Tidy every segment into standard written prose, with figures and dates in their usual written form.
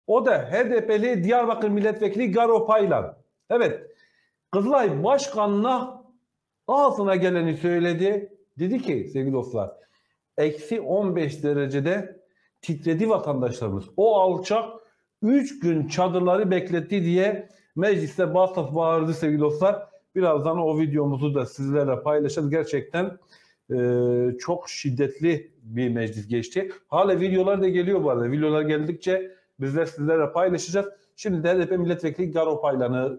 O da HDP'li Diyarbakır Milletvekili Garo Paylan. Evet, Kızılay Başkanı'na ağzına geleni söyledi. Dedi ki sevgili dostlar, eksi 15 derecede titredi vatandaşlarımız. O alçak 3 gün çadırları bekletti diye mecliste bağırdı sevgili dostlar. Birazdan o videomuzu da sizlerle paylaşacağız. Gerçekten çok şiddetli bir meclis geçti. Hala videolar da geliyor bu arada. Videolar geldikçe bizler sizlerle paylaşacağız. Şimdi de HDP Milletvekili Garo Paylan'ı...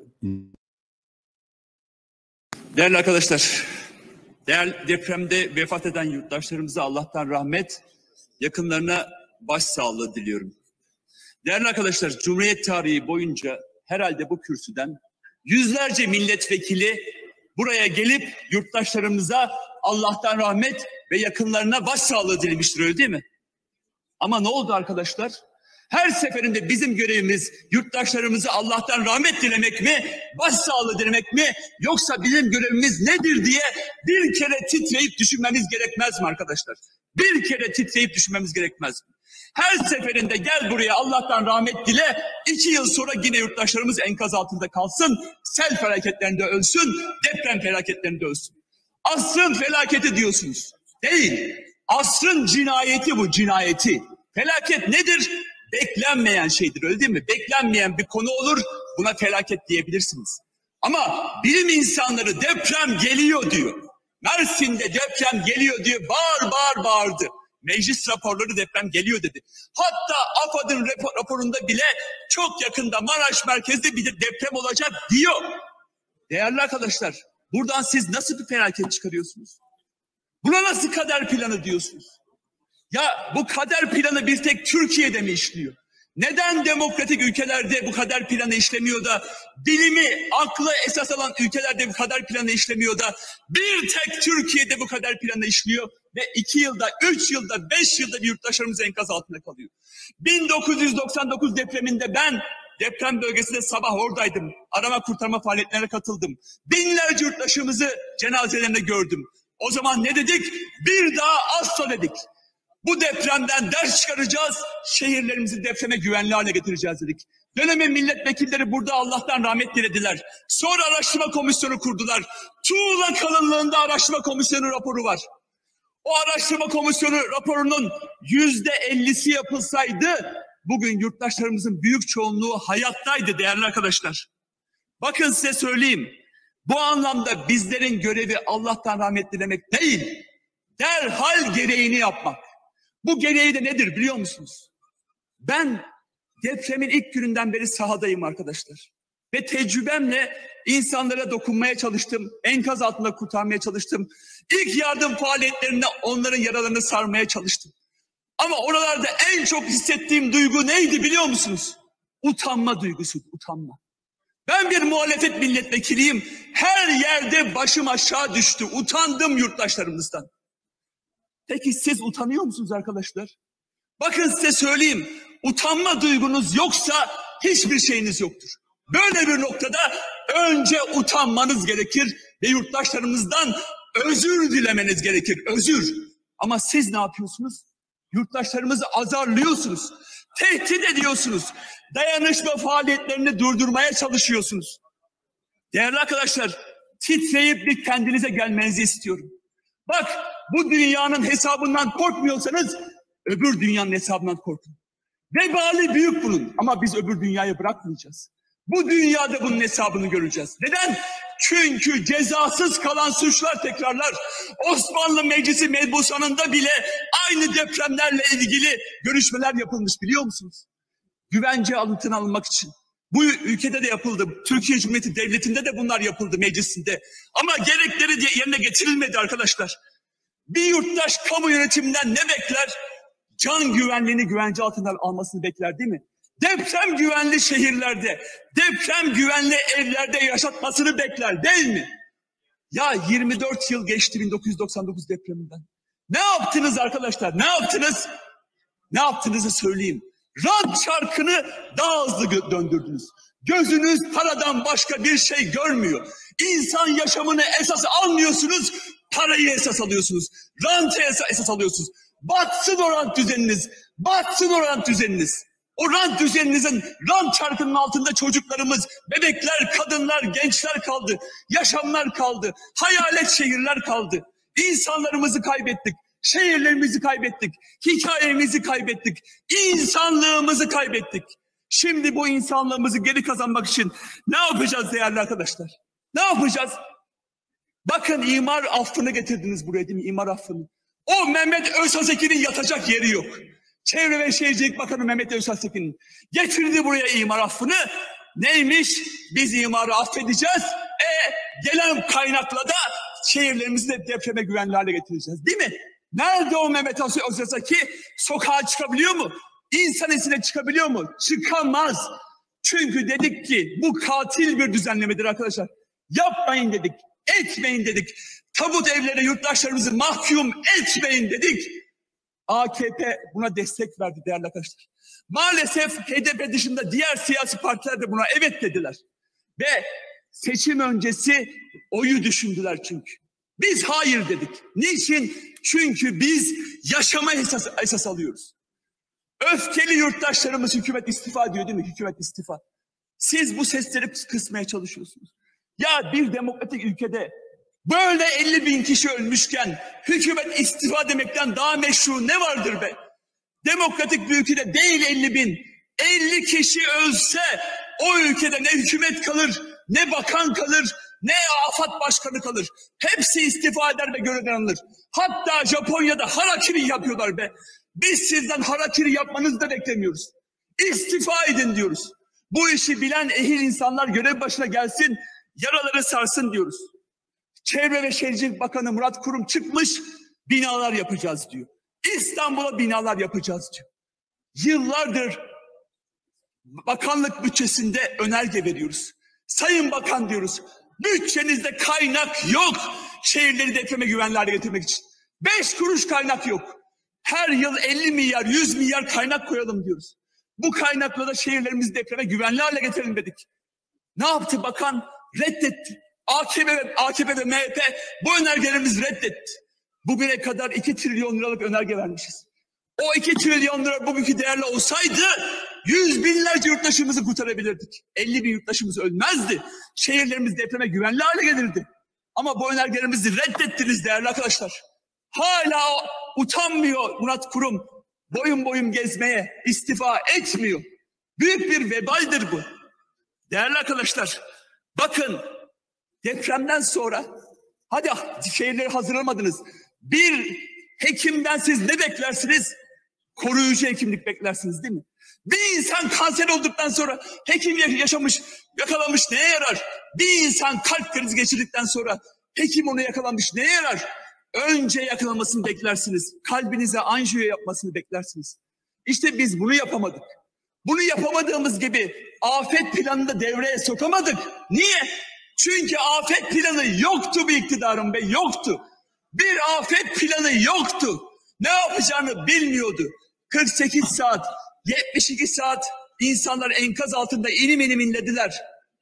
Değerli arkadaşlar, depremde vefat eden yurttaşlarımıza Allah'tan rahmet, yakınlarına başsağlığı diliyorum. Değerli arkadaşlar, Cumhuriyet tarihi boyunca herhalde bu kürsüden yüzlerce milletvekili buraya gelip yurttaşlarımıza Allah'tan rahmet ve yakınlarına başsağlığı dilemiştir, öyle değil mi? Ama ne oldu arkadaşlar? Her seferinde bizim görevimiz yurttaşlarımıza Allah'tan rahmet dilemek mi, başsağlığı dilemek mi, yoksa bizim görevimiz nedir diye bir kere titreyip düşünmemiz gerekmez mi arkadaşlar? Bir kere titreyip düşünmemiz gerekmez mi? Her seferinde gel buraya Allah'tan rahmet dile, 2 yıl sonra yine yurttaşlarımız enkaz altında kalsın, sel felaketlerinde ölsün, deprem felaketlerinde ölsün. Asrın felaketi diyorsunuz. Değil. Asrın cinayeti bu, cinayeti. Felaket nedir? Beklenmeyen şeydir, öyle değil mi? Beklenmeyen bir konu olur, buna felaket diyebilirsiniz. Ama bilim insanları deprem geliyor diyor. Mersin'de deprem geliyor diyor, bağırdı. Meclis raporları deprem geliyor dedi. Hatta AFAD'ın raporunda bile çok yakında Maraş merkezde bir deprem olacak diyor. Değerli arkadaşlar, buradan siz nasıl bir felaket çıkarıyorsunuz? Buna nasıl kader planı diyorsunuz? Ya bu kader planı bir tek Türkiye'de mi işliyor? Neden demokratik ülkelerde bu kader planı işlemiyor da, bilimi, aklı esas alan ülkelerde bu kader planı işlemiyor da, bir tek Türkiye'de bu kader planı işliyor ve 2 yılda, 3 yılda, 5 yılda bir yurttaşlarımız enkaz altında kalıyor. 1999 depreminde ben deprem bölgesinde sabah oradaydım. Arama kurtarma faaliyetlerine katıldım. Binlerce yurttaşımızı cenazelerinde gördüm. O zaman ne dedik? Bir daha asla dedik. Bu depremden ders çıkaracağız, şehirlerimizi depreme güvenli hale getireceğiz dedik. Dönemin milletvekilleri burada Allah'tan rahmet dilediler. Sonra araştırma komisyonu kurdular. Tuğla kalınlığında araştırma komisyonu raporu var. O araştırma komisyonu raporunun %50'si yapılsaydı, bugün yurttaşlarımızın büyük çoğunluğu hayattaydı değerli arkadaşlar. Bakın size söyleyeyim, bu anlamda bizlerin görevi Allah'tan rahmet dilemek değil, derhal gereğini yapmak. Bu gereği de nedir biliyor musunuz? Ben depremin ilk gününden beri sahadayım arkadaşlar. Ve tecrübemle insanlara dokunmaya çalıştım. Enkaz altında kurtarmaya çalıştım. İlk yardım faaliyetlerinde onların yaralarını sarmaya çalıştım. Ama oralarda en çok hissettiğim duygu neydi biliyor musunuz? Utanma duygusu, utanma. Ben bir muhalefet milletvekiliyim. Her yerde başım aşağı düştü. Utandım yurttaşlarımızdan. Peki siz utanıyor musunuz arkadaşlar? Bakın size söyleyeyim. Utanma duygunuz yoksa hiçbir şeyiniz yoktur. Böyle bir noktada önce utanmanız gerekir ve yurttaşlarımızdan özür dilemeniz gerekir. Özür. Ama siz ne yapıyorsunuz? Yurttaşlarımızı azarlıyorsunuz. Tehdit ediyorsunuz. Dayanışma faaliyetlerini durdurmaya çalışıyorsunuz. Değerli arkadaşlar, titreyip bir kendinize gelmenizi istiyorum. Bak, bu dünyanın hesabından korkmuyorsanız öbür dünyanın hesabından korkun. Vebali büyük bunun ama biz öbür dünyayı bırakmayacağız. Bu dünyada bunun hesabını göreceğiz. Neden? Çünkü cezasız kalan suçlar tekrarlar. Osmanlı Meclisi Mebusanı'nda bile aynı depremlerle ilgili görüşmeler yapılmış biliyor musunuz? Güvence altına alınmak için. Bu ülkede de yapıldı. Türkiye Cumhuriyeti Devleti'nde de bunlar yapıldı meclisinde. Ama gerekleri yerine getirilmedi arkadaşlar. Bir yurttaş kamu yönetiminden ne bekler? Can güvenliğini güvence altına almasını bekler değil mi? Deprem güvenli şehirlerde, deprem güvenli evlerde yaşatmasını bekler değil mi? Ya 24 yıl geçti 1999 depreminden. Ne yaptınız arkadaşlar? Ne yaptınız? Ne yaptığınızı söyleyeyim. Rant çarkını daha hızlı döndürdünüz. Gözünüz paradan başka bir şey görmüyor. İnsan yaşamını esas almıyorsunuz, parayı esas alıyorsunuz. Rantı esas alıyorsunuz. Batsın o rant düzeniniz, batsın o rant düzeniniz. O rant düzeninizin, rant çarkının altında çocuklarımız, bebekler, kadınlar, gençler kaldı. Yaşamlar kaldı. Hayalet şehirler kaldı. İnsanlarımızı kaybettik. Şehirlerimizi kaybettik. Hikayemizi kaybettik. İnsanlığımızı kaybettik. Şimdi bu insanlığımızı geri kazanmak için ne yapacağız değerli arkadaşlar? Ne yapacağız? Bakın imar affını getirdiniz buraya, değil mi? İmar affını. O Mehmet Özhaseki'nin yatacak yeri yok. Çevre ve Şehircilik Bakanı Mehmet Özhaseki'nin getirdi buraya imar affını. Neymiş? Biz imarı affedeceğiz. Gelen kaynakla da şehirlerimizi de depreme güvenli hale getireceğiz. Değil mi? Nerede o Mehmet Özhaseki? Sokağa çıkabiliyor mu? İnsan içine çıkabiliyor mu? Çıkamaz. Çünkü dedik ki bu katil bir düzenlemedir arkadaşlar. Yapmayın dedik. Etmeyin dedik. Tabut evlere yurttaşlarımızı mahkum etmeyin dedik. AKP buna destek verdi değerli arkadaşlar. Maalesef HDP dışında diğer siyasi partiler de buna evet dediler. Ve seçim öncesi oyu düşündüler çünkü. Biz hayır dedik. Niçin? Çünkü biz yaşama esas alıyoruz. Öfkeli yurttaşlarımız hükümet istifa diyor, değil mi? Hükümet istifa. Siz bu sesleri kısmaya çalışıyorsunuz. Ya bir demokratik ülkede böyle 50.000 kişi ölmüşken hükümet istifa demekten daha meşru ne vardır be? Demokratik bir ülkede değil 50.000. 50 kişi ölse o ülkede ne hükümet kalır, ne bakan kalır, ne afet başkanı kalır. Hepsi istifa eder ve görevden alınır. Hatta Japonya'da harakiri yapıyorlar be. Biz sizden harakiri yapmanızı da beklemiyoruz. İstifa edin diyoruz. Bu işi bilen ehil insanlar görev başına gelsin, yaraları sarsın diyoruz. Çevre ve Şehircilik Bakanı Murat Kurum çıkmış, binalar yapacağız diyor. İstanbul'a binalar yapacağız diyor. Yıllardır bakanlık bütçesinde önerge veriyoruz. Sayın Bakan diyoruz, bütçenizde kaynak yok şehirleri depreme güvenli hale getirmek için. 5 kuruş kaynak yok. Her yıl 50 milyar, 100 milyar kaynak koyalım diyoruz. Bu kaynakla da şehirlerimizi depreme güvenli hale getirelim dedik. Ne yaptı bakan? Reddetti. AKP ve MHP bu önergelerimizi reddetti. Bugüne kadar 2 trilyon liralık önerge vermişiz. O 2 trilyon lira bugünkü değerle olsaydı 100 binlerce yurttaşımızı kurtarabilirdik. 50 bin yurttaşımız ölmezdi. Şehirlerimiz depreme güvenli hale gelirdi. Ama bu önergelerimizi reddettiniz değerli arkadaşlar. Hala utanmıyor Murat Kurum. Boyun boyun gezmeye istifa etmiyor. Büyük bir vebaldir bu. Değerli arkadaşlar, bakın depremden sonra hadi şehirleri hazırlamadınız. Bir hekimden siz ne beklersiniz? Koruyucu hekimlik beklersiniz değil mi? Bir insan kanser olduktan sonra hekim yakalamış neye yarar? Bir insan kalp krizi geçirdikten sonra hekim onu yakalamış neye yarar? Önce yakalamasını beklersiniz. Kalbinize anjiyo yapmasını beklersiniz. İşte biz bunu yapamadık. Bunu yapamadığımız gibi afet planını da devreye sokamadık. Niye? Çünkü afet planı yoktu bir iktidarın bey, yoktu. Bir afet planı yoktu. Ne yapacağını bilmiyordu. 48 saat, 72 saat insanlar enkaz altında inim inim inlediler.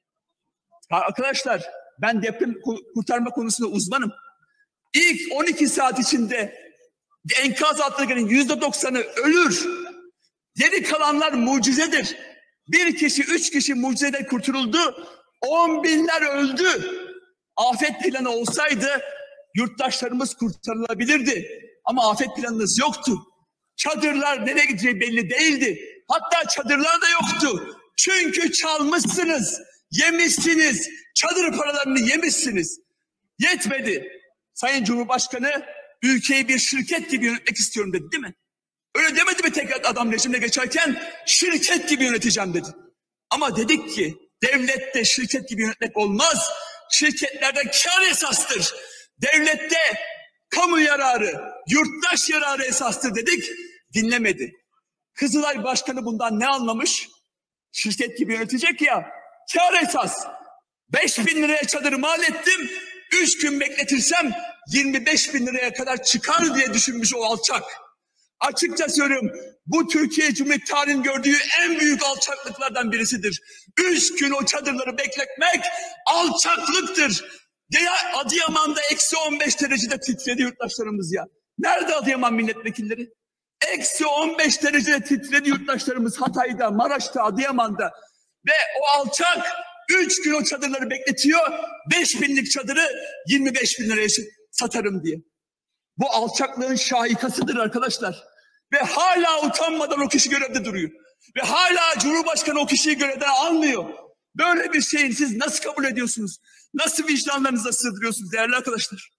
Arkadaşlar ben deprem kurtarma konusunda uzmanım. İlk 12 saat içinde enkaz altındakilerin %90'ı ölür. Geri kalanlar mucizedir. 1 kişi, 3 kişi mucizede kurtuldu. 10 binler öldü. Afet planı olsaydı yurttaşlarımız kurtarılabilirdi. Ama afet planınız yoktu. Çadırlar nereye gideceği belli değildi. Hatta çadırlar da yoktu. Çünkü çalmışsınız, yemişsiniz. Çadır paralarını yemişsiniz. Yetmedi. Sayın Cumhurbaşkanı ülkeyi bir şirket gibi yönetmek istiyorum dedi değil mi? Öyle demedi mi tekrar adam rejimle geçerken? Şirket gibi yöneteceğim dedi. Ama dedik ki devlette şirket gibi yönetmek olmaz. Şirketlerde kar esastır. Devlette kamu yararı, yurttaş yararı esastır dedik. Dinlemedi. Kızılay Başkanı bundan ne anlamış? Şirket gibi yönetecek ya, kar esas. 5.000 liraya çadırı mal ettim. 3 gün bekletirsem 25.000 liraya kadar çıkar diye düşünmüş o alçak. Açıkça söylüyorum, bu Türkiye Cumhuriyeti tarihinin gördüğü en büyük alçaklıklardan birisidir. 3 gün o çadırları bekletmek alçaklıktır. Ya Adıyaman'da -15 derecede titredi yurttaşlarımız ya. Nerede Adıyaman milletvekilleri? Eksi 15 derecede titredi yurttaşlarımız Hatay'da, Maraş'ta, Adıyaman'da. Ve o alçak 3 gün o çadırları bekletiyor. 5.000'lik çadırı 25.000 liraya satarım diye. Bu alçaklığın şahikasıdır arkadaşlar. Ve hala utanmadan o kişi görevde duruyor. Ve hala Cumhurbaşkanı o kişiyi görevden almıyor. Böyle bir şeyi siz nasıl kabul ediyorsunuz? Nasıl vicdanlarınıza sığdırıyorsunuz değerli arkadaşlar?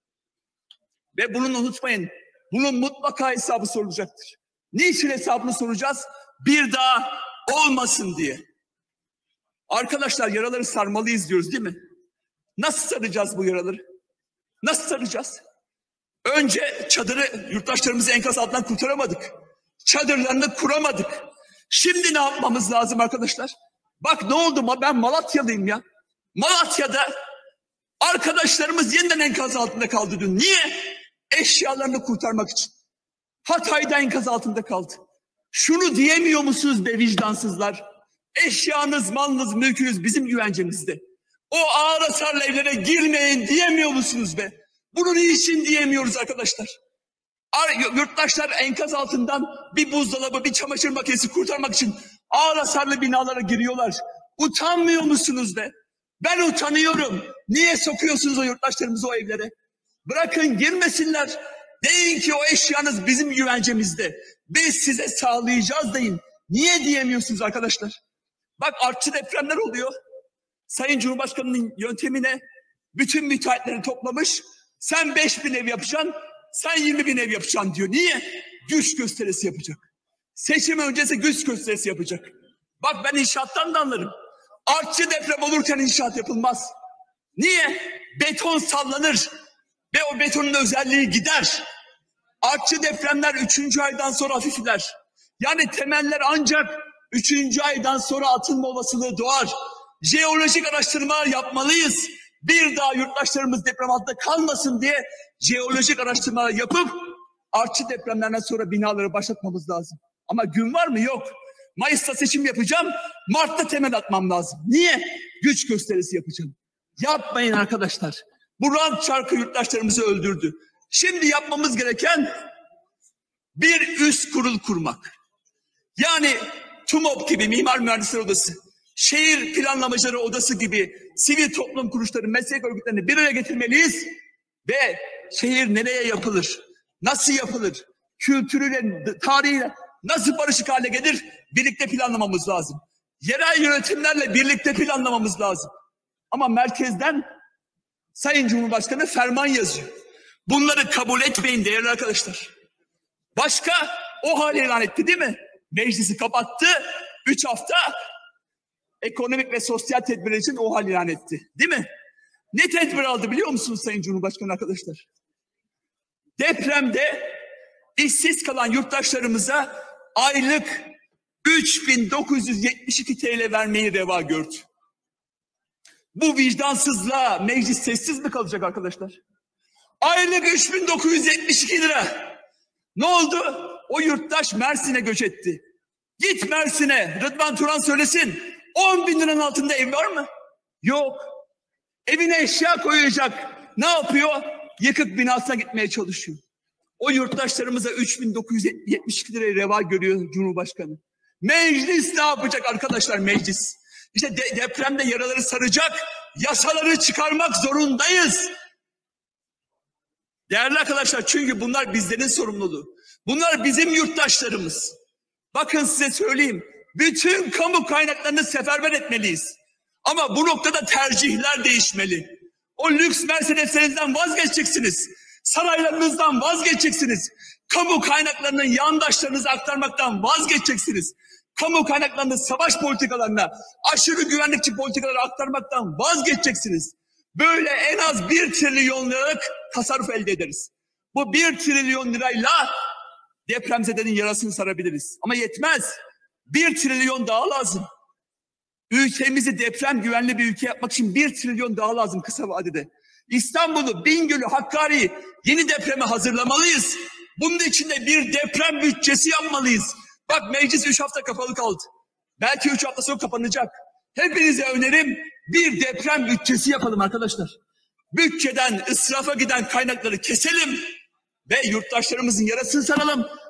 Ve bunu unutmayın. Bunun mutlaka hesabı sorulacaktır. Niçin hesabını soracağız? Bir daha olmasın diye. Arkadaşlar yaraları sarmalıyız diyoruz değil mi? Nasıl saracağız bu yaraları? Nasıl saracağız? Önce çadırı yurttaşlarımızı enkaz altından kurtaramadık. Çadırlarını kuramadık. Şimdi ne yapmamız lazım arkadaşlar? Bak ne oldu? Ben Malatyalıyım ya. Malatya'da arkadaşlarımız yeniden enkaz altında kaldı dün. Niye? Eşyalarını kurtarmak için. Hatay'da enkaz altında kaldı. Şunu diyemiyor musunuz be vicdansızlar? Eşyanız, malınız, mülkünüz bizim güvencemizde. O ağır hasarlı evlere girmeyin diyemiyor musunuz be? Bunu niçin diyemiyoruz arkadaşlar? Yurttaşlar enkaz altından bir buzdolabı, bir çamaşır makinesi kurtarmak için ağır hasarlı binalara giriyorlar. Utanmıyor musunuz be? Ben utanıyorum. Niye sokuyorsunuz o yurttaşlarımızı o evlere? Bırakın girmesinler. Deyin ki o eşyanız bizim güvencemizde. Biz size sağlayacağız deyin. Niye diyemiyorsunuz arkadaşlar? Bak artçı depremler oluyor. Sayın Cumhurbaşkanı'nın yöntemine bütün müteahhitleri toplamış. Sen 5.000 ev yapacaksın, sen 20.000 ev yapacaksın diyor. Niye? Güç gösterisi yapacak. Seçim öncesi güç gösterisi yapacak. Bak ben inşaattan da anlarım. Artçı deprem olurken inşaat yapılmaz. Niye? Beton sallanır ve o betonun özelliği gider. Artçı depremler 3. aydan sonra hafifler. Yani temeller ancak 3. aydan sonra atılma olasılığı doğar. Jeolojik araştırmalar yapmalıyız. Bir daha yurttaşlarımız deprem altında kalmasın diye jeolojik araştırmalar yapıp artçı depremlerden sonra binaları başlatmamız lazım. Ama gün var mı? Yok. Mayıs'ta seçim yapacağım. Mart'ta temel atmam lazım. Niye? Güç gösterisi yapacağım. Yapmayın arkadaşlar. Bu rant çarkı yurttaşlarımızı öldürdü. Şimdi yapmamız gereken bir üst kurul kurmak. Yani TUMOP gibi Mimar Mühendisler Odası, Şehir Planlamacıları Odası gibi sivil toplum kuruluşları, meslek örgütlerini bir araya getirmeliyiz ve şehir nereye yapılır, nasıl yapılır, kültürüyle, tarihiyle nasıl barışık hale gelir birlikte planlamamız lazım. Yerel yönetimlerle birlikte planlamamız lazım. Ama merkezden Sayın Cumhurbaşkanı ferman yazıyor. Bunları kabul etmeyin değerli arkadaşlar. Başka o hal ilan etti değil mi? Meclisi kapattı. 3 hafta ekonomik ve sosyal tedbirler için o hal ilan etti. Değil mi? Ne tedbir aldı biliyor musunuz Sayın Cumhurbaşkanı arkadaşlar? Depremde işsiz kalan yurttaşlarımıza aylık 3.972 TL vermeyi reva gördü. Bu vicdansızlığa meclis sessiz mi kalacak arkadaşlar? Aylık 3.972 lira. Ne oldu? O yurttaş Mersin'e göç etti. Git Mersin'e, Rıdvan Turan söylesin. 10.000 liranın altında ev var mı? Yok. Evine eşya koyacak. Ne yapıyor? Yıkık binasına gitmeye çalışıyor. O yurttaşlarımıza 3.972 lirayı reva görüyor Cumhurbaşkanı. Meclis ne yapacak arkadaşlar meclis? İşte depremde yaraları saracak yasaları çıkarmak zorundayız. Değerli arkadaşlar çünkü bunlar bizlerin sorumluluğu. Bunlar bizim yurttaşlarımız. Bakın size söyleyeyim. Bütün kamu kaynaklarını seferber etmeliyiz. Ama bu noktada tercihler değişmeli. O lüks Mercedes'lerinizden vazgeçeceksiniz. Saraylarınızdan vazgeçeceksiniz. Kamu kaynaklarını yandaşlarınıza aktarmaktan vazgeçeceksiniz. Kamu kaynaklarını savaş politikalarına, aşırı güvenlikçi politikalara aktarmaktan vazgeçeceksiniz. Böyle en az 1 trilyon liralık tasarruf elde ederiz. Bu 1 trilyon lirayla depremzedenin yarasını sarabiliriz. Ama yetmez. 1 trilyon daha lazım. Ülkemizi deprem güvenli bir ülke yapmak için 1 trilyon daha lazım kısa vadede. İstanbul'u, Bingöl'ü, Hakkari'yi yeni depreme hazırlamalıyız. Bunun için de bir deprem bütçesi yapmalıyız. Bak meclis 3 hafta kapalı kaldı. Belki 3 hafta sonra kapanacak. Hepinize önerim bir deprem bütçesi yapalım arkadaşlar. Bütçeden israfa giden kaynakları keselim ve yurttaşlarımızın yarasını saralım.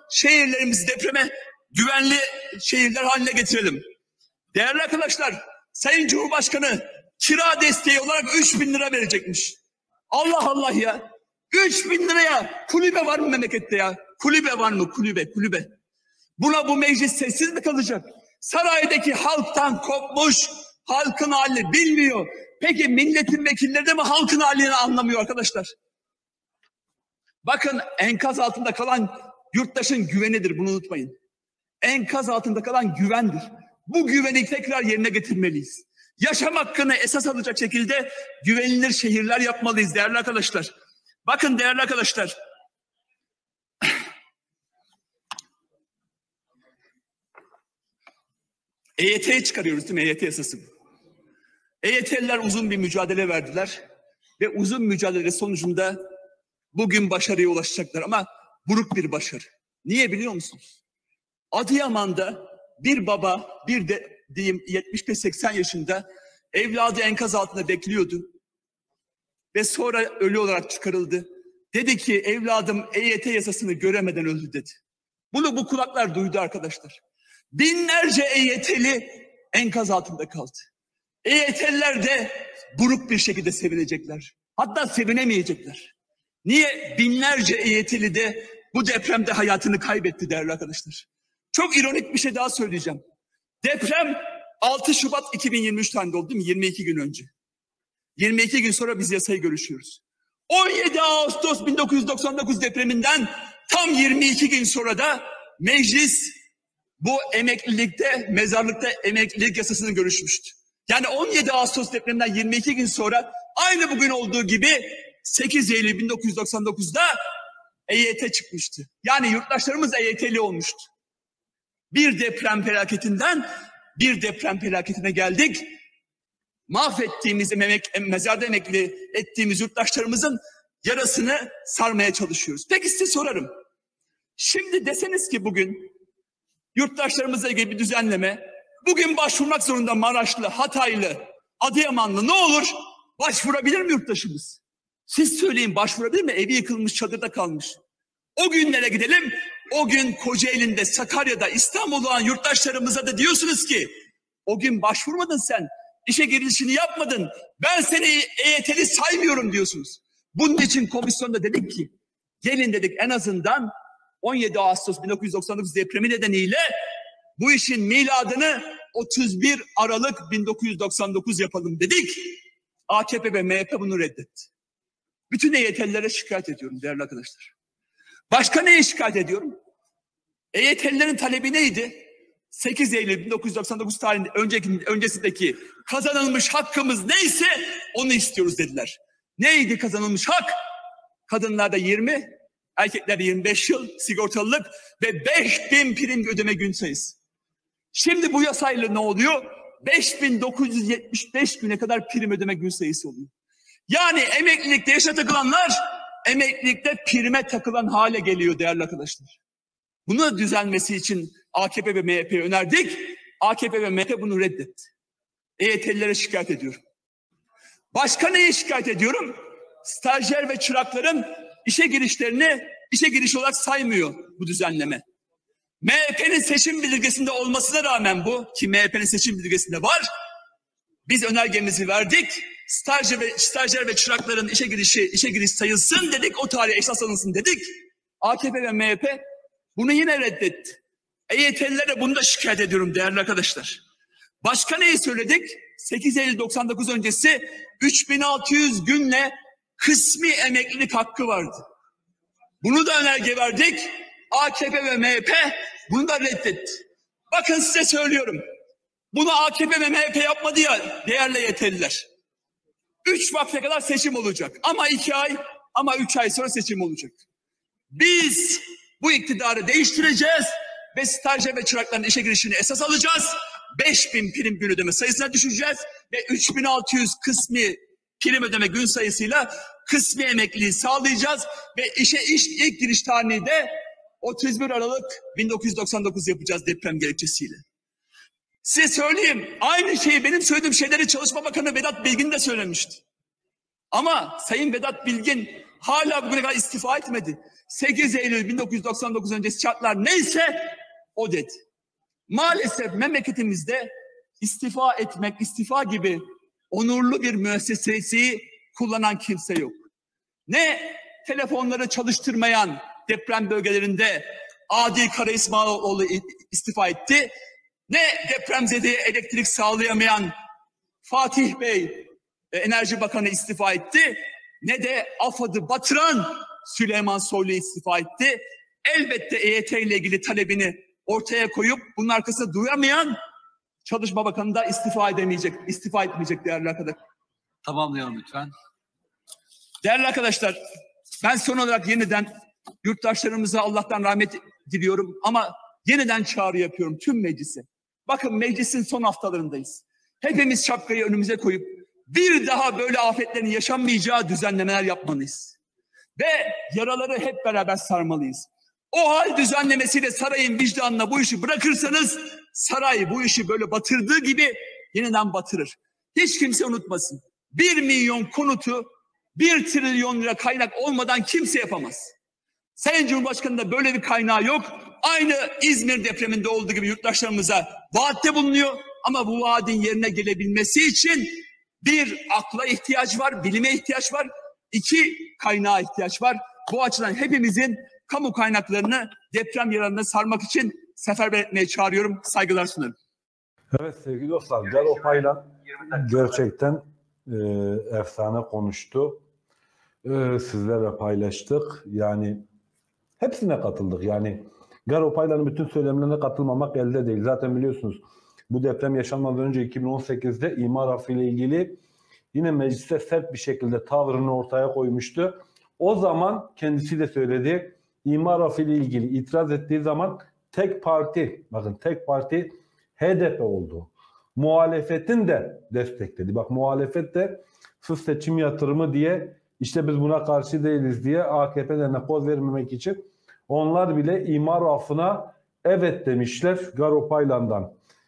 şehirlerimizi depreme güvenli şehirler haline getirelim. Değerli arkadaşlar, Sayın Cumhurbaşkanı kira desteği olarak 3.000 lira verecekmiş. Allah Allah ya. 3.000 liraya kulübe var mı memlekette ya? Kulübe var mı? Kulübe. Buna bu meclis sessiz mi kalacak? Saraydaki halktan kopmuş, halkın halini bilmiyor. Peki milletin vekilleri de mi halkın halini anlamıyor arkadaşlar? Bakın, enkaz altında kalan yurttaşın güvenidir, bunu unutmayın. Enkaz altında kalan güvendir. Bu güveni tekrar yerine getirmeliyiz. Yaşam hakkını esas alacak şekilde güvenilir şehirler yapmalıyız değerli arkadaşlar. Bakın değerli arkadaşlar. EYT'yi çıkarıyoruz değil mi? EYT yasası. EYT'liler uzun bir mücadele verdiler. Ve uzun mücadele sonucunda bugün başarıya ulaşacaklar ama buruk bir başarı. Niye biliyor musunuz? Adıyaman'da bir baba, bir de diyeyim 75-80 yaşında evladı enkaz altında bekliyordu. Ve sonra ölü olarak çıkarıldı. Dedi ki evladım EYT yasasını göremeden öldü dedi. Bunu bu kulaklar duydu arkadaşlar. Binlerce EYT'li enkaz altında kaldı. EYT'liler de buruk bir şekilde sevinecekler. Hatta sevinemeyecekler. Niye? Binlerce EYT'li de bu depremde hayatını kaybetti değerli arkadaşlar. Çok ironik bir şey daha söyleyeceğim. Deprem 6 Şubat 2023 tarihinde oldu değil mi? 22 gün önce. 22 gün sonra biz yasayı görüşüyoruz. 17 Ağustos 1999 depreminden tam 22 gün sonra da meclis bu emeklilikte, mezarlıkta emeklilik yasasını görüşmüştü. Yani 17 Ağustos depreminden 22 gün sonra aynı bugün olduğu gibi 8 Eylül 1999'da EYT çıkmıştı. Yani yurttaşlarımız EYT'li olmuştu. Bir deprem felaketinden bir deprem felaketine geldik. Mahvettiğimiz, mezarda emekli ettiğimiz yurttaşlarımızın yarasını sarmaya çalışıyoruz. Peki size sorarım. Şimdi deseniz ki bugün yurttaşlarımızla ilgili bir düzenleme, bugün başvurmak zorunda Maraşlı, Hataylı, Adıyamanlı, ne olur başvurabilir mi yurttaşımız? Siz söyleyin, başvurabilir mi? Evi yıkılmış, çadırda kalmış. O günlere gidelim. O gün Kocaeli'nde, Sakarya'da, İstanbul'da olan yurttaşlarımıza da diyorsunuz ki o gün başvurmadın sen, işe girişini yapmadın, ben seni EYT'li saymıyorum diyorsunuz. Bunun için komisyonda dedik ki gelin dedik en azından 17 Ağustos 1999 depremi nedeniyle bu işin miladını 31 Aralık 1999 yapalım dedik. AKP ve MHP bunu reddetti. Bütün EYT'lilere şikayet ediyorum değerli arkadaşlar. Başka neye şikayet ediyorum? EYT'lilerin talebi neydi? 8 Eylül 1999 tarihinde öncesindeki kazanılmış hakkımız neyse onu istiyoruz dediler. Neydi kazanılmış hak? Kadınlarda 20, erkeklerde 25 yıl sigortalılık ve 5.000 prim ödeme gün sayısı. Şimdi bu yasayla ne oluyor? 5.975 güne kadar prim ödeme gün sayısı oluyor. Yani emeklilikte yaşa takılanlar emeklilikte prime takılan hale geliyor değerli arkadaşlar. Bunu düzelmesi için AKP ve MHP'ye önerdik. AKP ve MHP bunu reddetti. EYT'lilere şikayet ediyorum. Başka neye şikayet ediyorum? Stajyer ve çırakların işe girişlerini işe giriş olarak saymıyor bu düzenleme. MHP'nin seçim bildirgesinde olmasına rağmen bu, ki MHP'nin seçim bildirgesinde var, biz önergemizi verdik. Stajyer ve çırakların işe giriş sayılsın dedik, o tarihe esas alınsın dedik. AKP ve MHP bunu yine reddetti. EYT'lilere bunu da şikayet ediyorum değerli arkadaşlar. Başka neyi söyledik? 8 Eylül 99 öncesi 3600 günle kısmi emeklilik hakkı vardı. Bunu da önerge verdik. AKP ve MHP bunu da reddetti. Bakın size söylüyorum. Bunu AKP ve MHP yapmadı ya değerli EYT'liler. 3 vakte kadar seçim olacak. Ama 2 ay, ama 3 ay sonra seçim olacak. Biz bu iktidarı değiştireceğiz ve stajyer ve çırakların işe girişini esas alacağız. 5.000 prim gün ödeme sayısına düşeceğiz ve 3.600 kısmi prim ödeme gün sayısıyla kısmi emekliliği sağlayacağız ve ilk giriş tarihini de 31 Aralık 1999 yapacağız deprem gerekçesiyle. Size söyleyeyim, aynı şeyi benim söylediğim şeyleri Çalışma Bakanı Vedat Bilgin de söylemişti. Ama Sayın Vedat Bilgin Hala bugüne kadar istifa etmedi. 8 Eylül 1999 öncesi şartlar neyse o dedi. Maalesef memleketimizde istifa etmek, istifa gibi onurlu bir müessesesi kullanan kimse yok. Ne telefonları çalıştırmayan deprem bölgelerinde Adil Kara İsmailoğlu istifa etti, ne depremzedeye elektrik sağlayamayan Fatih Bey Enerji Bakanı istifa etti, ne de AFAD'ı batıran Süleyman Soylu istifa etti. Elbette EYT ile ilgili talebini ortaya koyup bunun arkasında duramayan Çalışma Bakanı da istifa etmeyecek değerli arkadaşlar. Tamamlayalım lütfen. Değerli arkadaşlar, ben son olarak yeniden yurttaşlarımıza Allah'tan rahmet diliyorum ama yeniden çağrı yapıyorum tüm meclise. Bakın meclisin son haftalarındayız. Hepimiz şapkayı önümüze koyup bir daha böyle afetlerin yaşanmayacağı düzenlemeler yapmalıyız. Ve yaraları hep beraber sarmalıyız. O hal düzenlemesiyle sarayın vicdanına bu işi bırakırsanız saray bu işi böyle batırdığı gibi yeniden batırır. Hiç kimse unutmasın. 1 milyon konutu 1 trilyon lira kaynak olmadan kimse yapamaz. Sayın Cumhurbaşkanı'nda böyle bir kaynağı yok. Aynı İzmir depreminde olduğu gibi yurttaşlarımıza vaatte bulunuyor. Ama bu vaadin yerine gelebilmesi için bir akla ihtiyaç var, bilime ihtiyaç var. 2 kaynağa ihtiyaç var. Bu açıdan hepimizin kamu kaynaklarını deprem yaralarına sarmak için seferber etmeye çağırıyorum. Saygılar sunarım. Evet sevgili dostlar, Garo Paylan gerçekten efsane konuştu. Sizlerle paylaştık. Yani hepsine katıldık. Yani Garo Paylan'ın bütün söylemlerine katılmamak elde değil. Zaten biliyorsunuz bu deprem yaşanmadan önce 2018'de imar affıyla ilgili yine mecliste sert bir şekilde tavrını ortaya koymuştu. O zaman kendisi de söyledi. İmar affıyla ilgili itiraz ettiği zaman tek parti, bakın tek parti HDP oldu. Muhalefetin de destekledi. Bak muhalefet de sırf seçim yatırımı diye işte biz buna karşı değiliz diye AKP'lerine koz vermemek için onlar bile imar affına evet demişler Garo Paylan'dan.